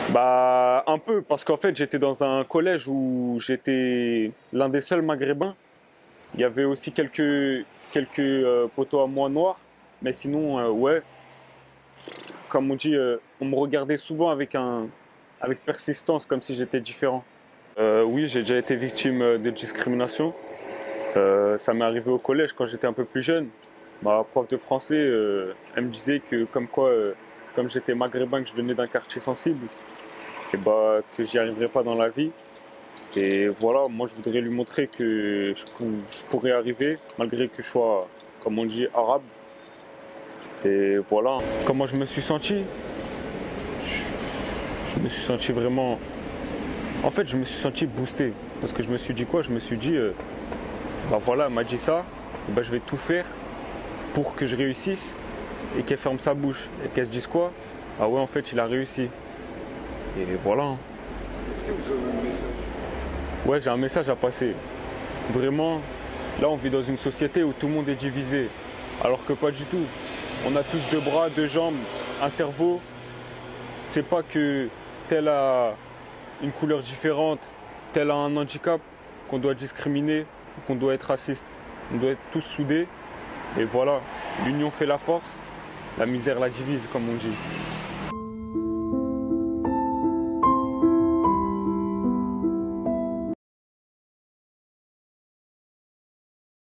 Bah, un peu, parce qu'en fait, j'étais dans un collège où j'étais l'un des seuls maghrébins. Il y avait aussi quelques poteaux à moi noirs, mais sinon, ouais, comme on dit, on me regardait souvent avec persistance, comme si j'étais différent. Oui, j'ai déjà été victime de discrimination. Ça m'est arrivé au collège quand j'étais un peu plus jeune. Ma prof de français, elle me disait que comme quoi, comme j'étais maghrébin, que je venais d'un quartier sensible, et bah, que j'y arriverais pas dans la vie. Et voilà, moi je voudrais lui montrer que je pourrais arriver, malgré que je sois, comme on dit, arabe. Et voilà. Comment je me suis senti? Je me suis senti vraiment. En fait, je me suis senti boosté. Parce que je me suis dit quoi? Je me suis dit, bah voilà, elle m'a dit ça, et bah je vais tout faire pour que je réussisse et qu'elle ferme sa bouche. Et qu'elle se dise quoi? Ah ouais, en fait, il a réussi. Et voilà, hein. Est-ce que vous avez un message? Ouais, j'ai un message à passer. Vraiment, là, on vit dans une société où tout le monde est divisé. Alors que pas du tout. On a tous deux bras, deux jambes, un cerveau. C'est pas que tel a une couleur différente, tel a un handicap, qu'on doit discriminer, qu'on doit être raciste. On doit être tous soudés. Et voilà, l'union fait la force, la misère la divise, comme on dit.